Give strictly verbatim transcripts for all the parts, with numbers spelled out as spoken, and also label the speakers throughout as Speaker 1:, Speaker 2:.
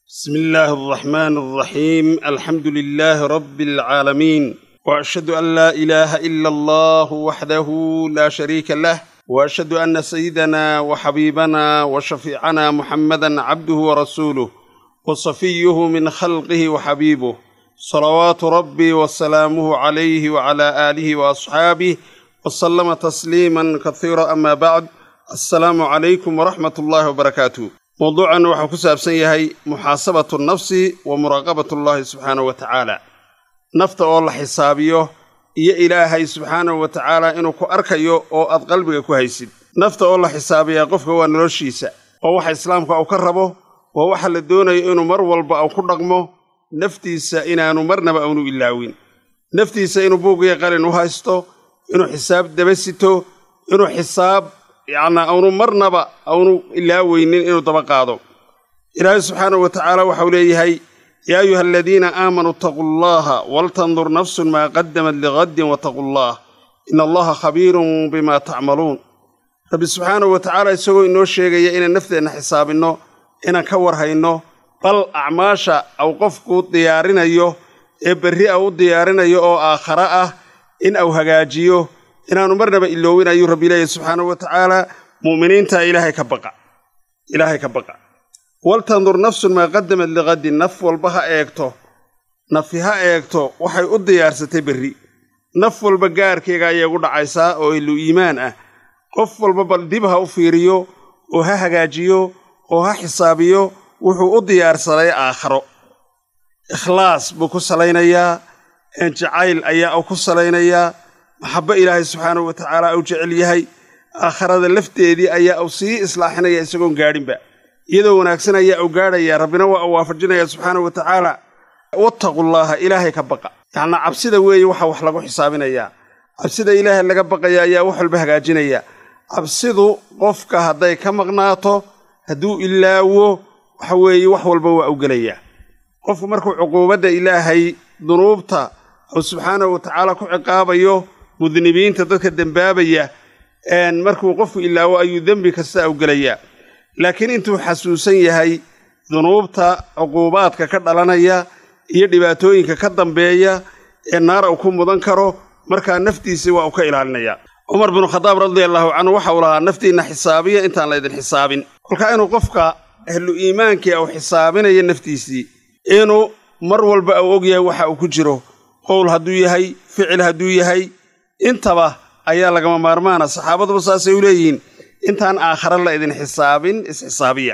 Speaker 1: بسم الله الرحمن الرحيم. الحمد لله رب العالمين، وأشهد أن لا إله إلا الله وحده لا شريك له، وأشهد أن سيدنا وحبيبنا وشفيعنا محمدًا عبده ورسوله وصفيه من خلقه وحبيبه، صلوات ربي وسلامه عليه وعلى آله وأصحابه وسلم تسليمًا كثيرًا. أما بعد، السلام عليكم ورحمة الله وبركاته. موضوعاً waxaa ku saabsan yahay muxaasabatu nafsi wa muraqabatu Allahi subhanahu wa ta'ala. Nafta oo la xisaabiyo iyo Ilaahay subhanahu wa ta'ala inuu ku arkayo oo aad qalbiga ku haysid. Nafta oo la xisaabiya qofka waa noloshiisa, oo waxa islaamka uu ka rabo waa waxa la doonayo inuu mar walba uu ku dhaqmo naftiisa inaanu marnaba aanu ilaawin. Naftiisa inuu buugiga qalin u haysto, inuu xisaab dabasito, inuu xisaab يعني أو مرنبا أو إلا وين إنه طبقاده. إلهي سبحانه وتعالى وحوله هي يا أيها الذين آمنوا اتقوا الله ولتنظر نفس ما قدمت لغد واتقوا الله إن الله خبير بما تعملون. رب سبحانه وتعالى يسوي إنه شيء إن النفس إن حساب إنه إن كورها إنه بل أعماشا أو قفكو ديارنا يو إبري أو ديارنا يو أو آخراء إن أو هجاجيو inaanu marnaba iloowinayo rabbi ilaahay subhanahu wa ta'ala muuminiinta ilaahay ka baqa ilaahay ka baqa wal tandur nafsun ma qaddamat lighadin naf walba ha eegto nafiha eegto waxay u diyaarsatay bari naf walba gaarkeega ayay ugu dhacaysaa oo ilu iimaan ah qof walba bal dib ha u fiiriyo oo ha hagaajiyo oo ha xisaabiyo wuxuu u diyaarsaday aakhiro ikhlaas buu ku salaynayaa jacayl ayaa uu ku salaynayaa محبة إلهي سبحانه وتعالى أو جعل يهي آخر هذا اللفتة دي أي أو سي إصلاحنا يسقون قارن بقى يدو ناكسنا يا أو قارن يا ربنا وأوافرجنا يا سبحانه وتعالى واتقوا الله إلهي كبقى يعني عبسيدا وي وحا وحلقوا حسابنا يا عبسيدا إلهي اللي كبقى يا يا وحل بهجاجنا يا عبسيدو قفك هداي كمغناطو هدو إلا و وحوي وحول بوا أو قليا قف مركو عقوبة إلهي ذنوبتا أو سبحانه وتعالى كو عقابيو مذنبين تدك الدنبابية أن مركو قف إلا وأي ذنب كسا أو قليا لكن انتو حسوسين هاي ذنوبتا عقوبات ككدلانيا يدباتوين ككدنبايا النار أو كم مذنكرو مركا نفتي سوا أو كإلالنيا عمر بن الخطاب رضي الله عنه وحولها نفتي إن حسابية انت على يد حساب كل كأنه قفك أهل إيمانك أو حسابنا ينفتيسي إنه مر والبا أوجيه وحا وكجرو قول هدو يهي فعل هدو يهي انتبه أيها لكما مارمانا صحابة بصاصي وليين انتان آخر الله إذن حساب اس حسابية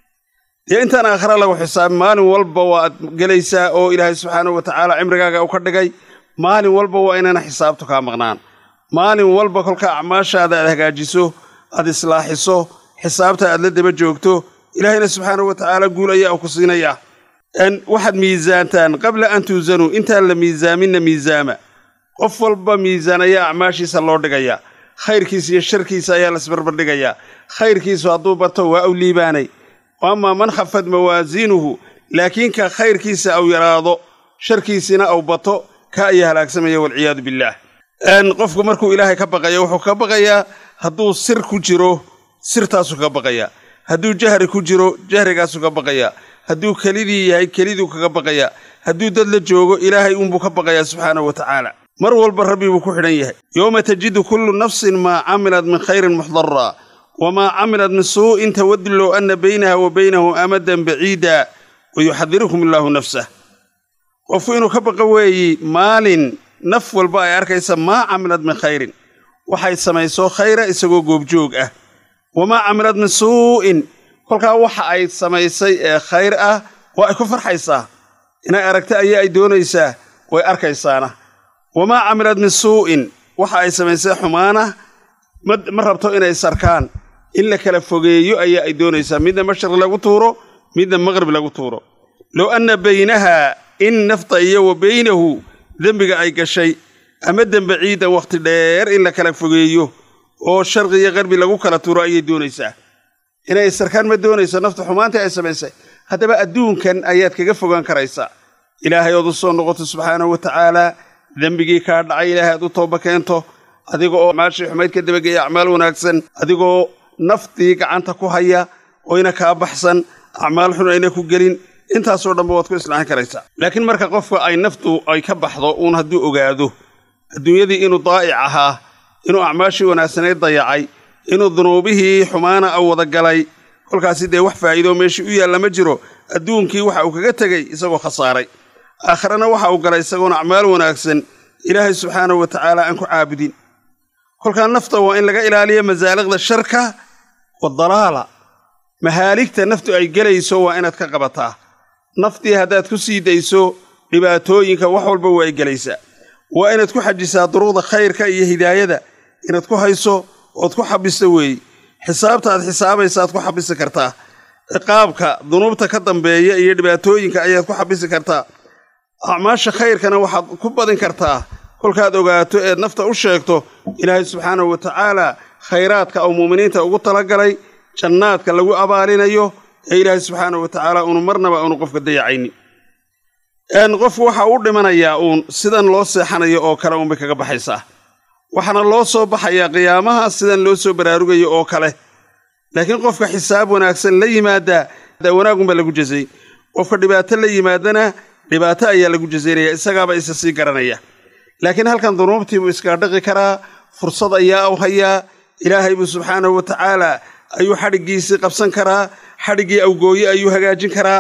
Speaker 1: انتان آخر الله حساب مال والبا وقليسا أو إلهي سبحانه وتعالى عمرقاق أو كردقاي مال والبا وإننا حسابتك مغنان مال والبا كلك أعماشا هذا هجاجسو هذا إصلاحسو حسابته أدلد بجوكتو إلهينا سبحانه وتعالى قول أيها أو كسينا إياه أن واحد ميزانتان قبل أن توزنوا أنت اللي ميزامين ميزامة قفل بميزان يا أعماشي سلور دقيا خير كيس يشر كيس يا لسبر بدقيا خير كيس وعضوبته وأولي باني وأما من خفض موازينه لكن كخير كيس أو يراضو شر كيسنا أو بطو كأيها الأقسمية والعياذ بالله أن قفك مركو إلهي كبقيا وحو كبقيا هدو سر كجرو سر تاسو كبقيا هدو جهر كجرو جهر كاسو كبقيا هدو كليدي يهي كليدو كبقيا هدو دل جوغو إلهي أمبو كبقيا سبحانه وتعالى مر والبر ربي بكوحنا يهي يوم تجد كل نفس ما عملت من خير محضرا وما عملت من سوء تود لو أن بينها وبينه أمدا بعيدا ويحذركم الله نفسه وفينو كبقوي مال نف والباء أركيس ما عملت من خير وحي سميسو خير إساقو قوبجوغ أه وما عملت من سوء kolka waxa ay samaysay ee khayr ah waa ay ku farxaysaa inay aragto ay ay doonaysaa way arkaysaana wama amilad min su'in waxa ay samaysay xumaana ma rabto inay sarkaan in la kala fogeeyo ay ay doonaysaa midna mashriq lagu tuuro midna maghrib lagu tuuro law anna baynaha in nafta iyo wa baynahu dambiga ay gashay ama dambi ciida waqti dheer in la kala fogeeyo oo sharqi iyo gharbi lagu kala tuuro ay doonaysaa inay sarkaan ma doonayso nafta xumaanta ay samaysay hadaba adduunkan ayaad kaga fogaan karaysaa ilaahay oo soo noqoto subhanahu wa ta'ala dambigii ka dhacay ilaahay aad u tooba keento adiga oo maashi xumayd ka dabagay acmaal wanaagsan adiga naftii gacanta ku haya oo ina ka baxsan acmaal xun ayna ku gelin intaasoo dhanba waad ku islaaxin karaysaa laakiin marka qofka ay naftu ay ka baxdo uun hadduu ogaado adduunyadii inuu daa'ic ahaa inuu acmaashii wanaagsaneyd dayacay inuu dunuubihii xumaana u wada galay kolkaasi dee wax faa'iido meeshii u yaalla ma jiro adduunkii waxa uu kaga tegey isagoo khasaaray aakhirana waxa uu galay isagoona acmaal wanaagsan ilaahay subxaanahu wa tacaala aan ku caabudin kolkaa nafta waa in laga ilaaliyo masaaliqda sharka wadalaala mahaaligta naftu ay gelayso waa inaad ka qabataa naftii haddaad ku sii dayso dhibaatooyinka wax walba waa ay gelaysaa waa inaad ku xajisaa duruqda khayrka iyo hidaayada inaad ku hayso ood ku xabisto weeye xisaabta aad xisaabaysaad ku xabisi kartaa ciqaabka dunuubta ka dambeeya iyo dhibaatooyinka ayaad ku xabisi kartaa acmaasha khayrkana waxaad ku badin kartaa kolkaad ogaato eed nafta u sheegto ilaahay subxaanahu wa tacaala khayraadka uu muuminiinta ugu talagalay jannaadka lagu abaalinayo ee ilaahay subxaanahu wa tacaala unu marnaba aanu qofka dayacayni qofku waxa uu dhimanayaa uun sidan loo seexanayo oo kale uunbay kaga baxaysaa waxaana loo soo baxayaa qiyaamaha sidan loo soo baraarugayo oo kale laakiin qofka xisaab wanaagsan la yimaadaa wanaagunba lagu jazay qofka dhibaato la yimaadana dhibaato ayaa lagu jazaynaya isagaaba isa sii garanaya laakiin halkan dunuubtii buu iskaga dhaqi karaa fursad ayaa u hayaa ilaahay buu subxaanahu wa tacaala ayuu xadhiggiisii qabsan karaa xadhiggii awgooye ayuu hagaajin karaa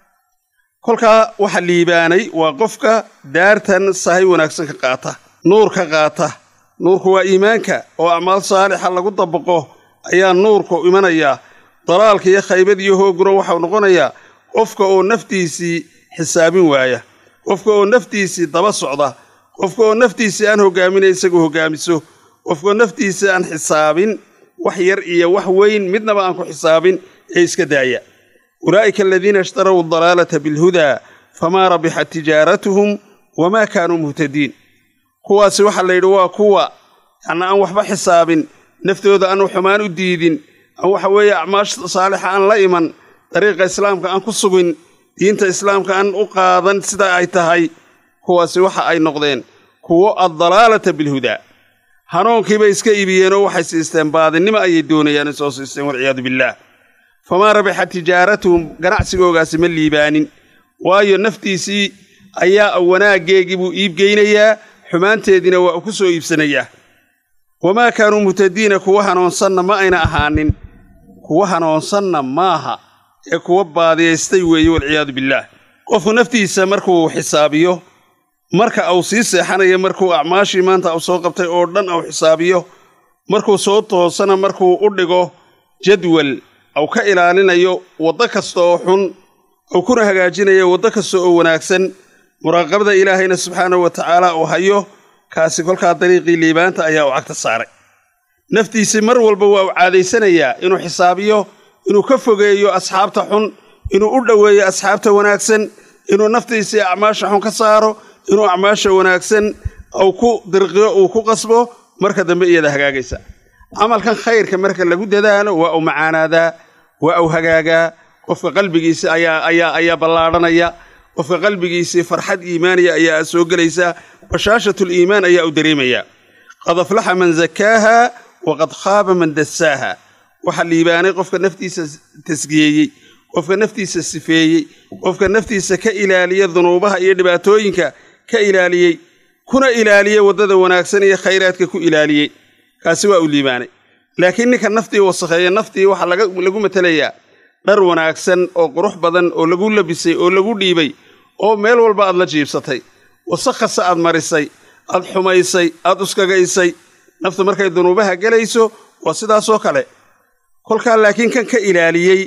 Speaker 1: kolkaa waxa liibaanay waa qofka daartan sahay wanaagsan ka qaata nuur ka qaata nuurku waa iimaanka oo acmaal saalixa lagu dabaqo ayaa nuurku imanayaa dalaalka iyo khaybad iyo hooguna waxau noqonayaa qofka oo naftiisii xisaabin waaya qofka oo naftiisii daba socda qofka oo naftiisii aan hoggaaminay isagu hoggaamiso qofka oo naftiisii aan xisaabin wax yar iyo wax weyn midnaba aan ku xisaabin ee iska daaya ulaa'ika aladiina ishtaraw adalaalata bilhudaa famaa rabixat tijaaratuhum wamaa kaanuu muhtadiin kuwaasi waxaa la yidhi waa kuwa yacni aan waxba xisaabin naftooda aanu xumaan u diidin aan waxa weeye acmaasha saalixa aan la iman dariiqa islaamka aan ku sugin diinta islaamka aan u qaadan sida ay tahay kuwaasi waxa ay noqdeen kuwo addalaalata bilhudaa hanuunkiibay iska iibiyeenoo waxay siisteen baadinimo ayay doonayaan soo siisteen walciyaadu billaah famaa rabixat tijaaratuhum ganacsigoogaasi ma liibaanin waayo naftiisii ayaa wanaaggeegii buu iibgeynayaa xumaanteediina waa ku soo iibsanayaa wamaa kaanuu muhtadiina kuwa hanoonsanna ma ayna ahaanin kuwa hanoonsanna maaha ee kuwa baadiyaystay weeye walciyaadu billaah qofku naftiisa markuu xisaabiyo marka uu sii seexanayo markuu acmaashii maanta uu soo qabtay oo dhan uu xisaabiyo markuu soo toosana markuu u dhigo jadwal uu ka ilaalinayo waddo kasta oo xun uu kuna hagaajinayo waddo kasta oo wanaagsan muraaqabada ilaahayna subxaanahu wa tacaala uu hayo kaasi kolkaa dariiqii liibaanta ayaa u cagta saaray naftiisii mar walba waa u caadaysanayaa inuu xisaabiyo inuu ka fogeeyo asxaabta xun inuu u dhoweeyo asxaabta wanaagsan inuu naftiisii acmaasha xun ka saaro inuu acmaasha wanaagsan uu ku dirqiyo uu ku qasbo marka dambe iyada hagaagaysa camalkan khayrka marka lagu dadaalo waa uu macaanaadaa waa uu hagaagaa qofka qalbigiisa ayaa ayaa ayaa ballaadhanaya qofka qalbigiisii farxad iimaaniya ayaa soo gelaysa bashaashatul iimaan ayaa u dareemaya qad aflaxa man zakaaha waqad khaaba man dassaaha waxa liibaanay qofka naftiisa tasgiyeeyey qofka naftiisa sifeeyey qofka naftiisa ka ilaaliya dunuubaha iyo dhibaatooyinka ka ilaaliyey kuna ilaaliya waddada wanaagsan iyo khayraadka ku ilaaliyey kaasi waa u liibaanay laakiin ninka naftii wasakheeya naftii waxaa lagu matelayaa dhar wanaagsan oo qurux badan oo lagu labisay oo lagu dhiibay oo meel walba aad la jiibsatay wasakhasa aad marisay aad xumaysay aad uskagaysay naftu markay dunuubaha gelayso waa sidaasoo kale kolkaa laakiin kan ka ilaaliyey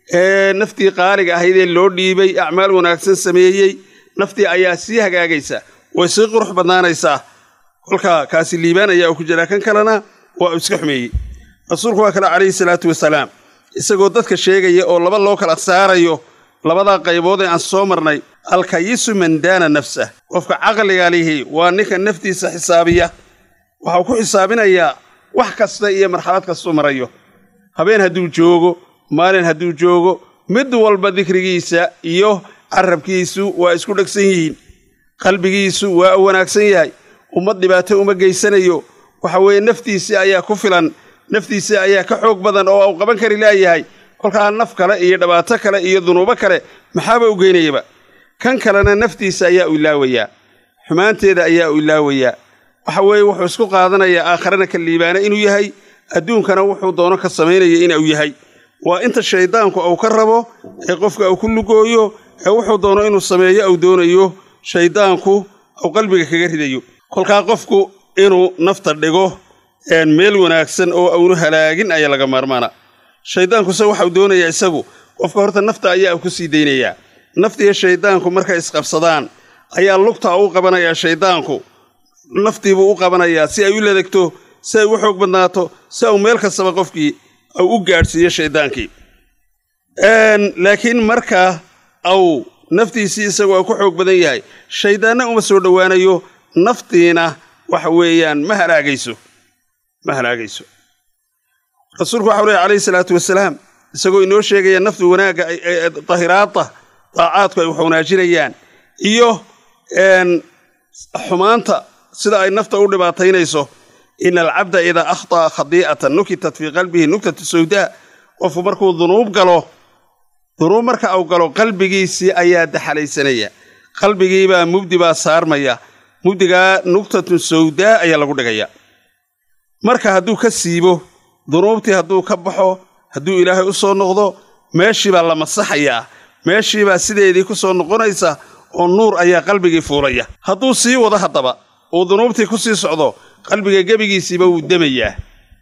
Speaker 1: ee naftii qaaliga ahaydee loo dhiibay acmaal wanaagsan sameeyey naftii ayaa sii hagaagaysa way sii qurux badnaanaysaa kolkaa kaasi liibaan ayaa uu ku jiraa kan kalena waa uu iska xumeeyey rasuulku waa kale calayhi salaatu wasalaam isagoo dadka sheegaya oo laba loo kala saarayo labadaa qaybood ee aan soo marnay alkayisu man daana nafsah qofka caqliga lihi waa ninka naftiisa xisaabiya waxau ku xisaabinayaa wax kasta iyo marxalad kastuu marayo habeen hadduu joogo maalin hadduu joogo mid walba dikrigiisa iyo carabkiisu waa isku dhegsan yihiin qalbigiisu waa u wanaagsan yahay ummad dhibaato uma geysanayo waxa weeye naftiisii ayaa ku filan naftiisii ayaa ka xoog badan oo uu qaban kari laayahay kolkaa naf kale iyo dhibaato kale iyo dunuubo kale maxaaba u geynayaba kan kalena naftiisa ayaa u ilaawayaa xumaanteeda ayaa u ilaawayaa waxa weeye wuxuu isku qaadanayaa aakharana ka liibaana inuu yahay adduunkana wuxuu doono ka samaynaya inuu yahay waa inta shaydaanku uu ka rabo ee qofka uu ku lugooyo ee wuxuu doono inuu sameeyo uu doonayo shaydaanku uu qalbiga kaga ridayo kolkaa qofku inuu nafta dhigo een meel wanaagsan oo aanu halaagin ayaa laga maarmaana shaydaanku se waxa uu doonayaa isagu qofka horta nafta ayaa ku sii deynayaa naftiga shaydaanku markay isqabsadaan ayaa lugta uu qabanayaa shaydaanku naftiibu u qabanayaa si ay u ladagto si ay u xoog badnaato si uu meel kastaba qofkii uu u gaadhsiiyo shaydaankii een laakiin marka uu naftiisii isagoo ku xoog badan yahay shaydaanna uma soo dhowaanayo naftiina waxa weeyaan ma halaagayso ma halaagayso rasuulku waxa uu leeyahay calayhi salaatu wasalaam isagoo inoo sheegaya naftu wanaaga tahiraadta taacadku ay wanaajinayaan iyo een xumaanta sida ay nafta u dhibaataynayso in al-abda idha akhta khadi'atan nukitat fi qalbihi nuktatu sawda qof markuu dunuub galo dunuub marka uu galo qalbigiisii ayaa daxalaysanaya qalbigii baa mubdi baa saarmaya mubdiga nuktatu sawda ayaa lagu dhigaya marka hadduu ka siibo dunuubtii hadduu ka baxo hadduu ilaahay u soo noqdo meeshii baa la masaxayaa meeshii baa sideedii ku soo noqonaysa oo nuur ayaa qalbigii fuulaya hadduu sii wado haddaba oo dunuubtii ku sii socdo qalbiga gebigiisiiba wuu demayaa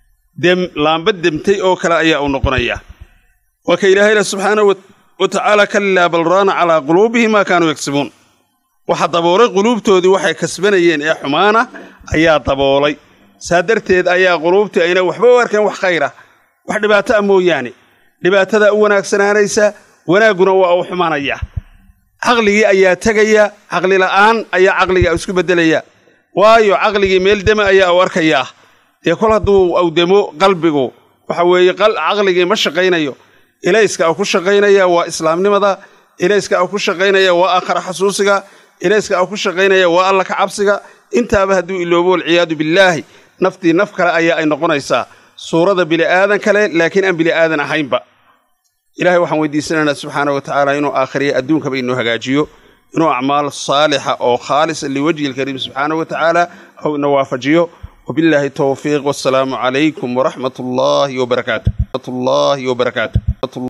Speaker 1: dem laamba demtay oo kale ayaa uu noqonayaa waa ka ilaahayna subxaanahu wa tacaala kallaa bal raana calaa quluubihim maa kaanuu yagsibuun waxa daboolay quluubtoodii waxay kasbanayeen ee xumaana ayaa daboolay saa darteed ayaa quluubtii ayna waxba u arkeen wax khayra wax dhibaato ah mooyaane dhibaatada u wanaagsanaanaysa wanaagguna waa uu xumaanaya caqligii ayaa tegaya caqli la'aan ayaa caqliga isku beddelaya waayo caqligii meel dema ayaa uu arkayaa dee kol hadduu uu demo qalbigu waxa weeye caqligii ma shaqaynayo ilayska uu ku shaqaynaya waa islaamnimada ilayska uu ku shaqaynaya waa aakhira xasuusiga ilayska uu ku shaqaynaya waa alla ka cabsiga intaaba hadduu iloobo walciyaadu billaahi naftii naf kale ayaa ay noqonaysaa suurada bili'aadan kale laakiin aan bili'aadan ahaynba ilaahay waxaan weydiisanaynaa subxaanahu wa tacaala inuu aakhiriya adduunkaba inoo hagaajiyo inuu acmaal saalixa oo khaalisa liwajhi alkariim subxaanahu wa tacaala ou ina waafajiyo wabilaahi towfiiq wassalaamu calaykum waraxmat ullaahi wabarakaatu